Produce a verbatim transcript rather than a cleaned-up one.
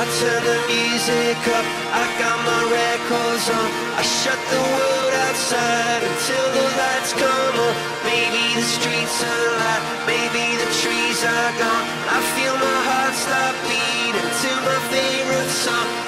I turn the music up, I got my records on. I shut the world outside until the lights come on. Maybe the streets are alive, maybe the trees are gone. I feel my heart stop beating to my favorite song.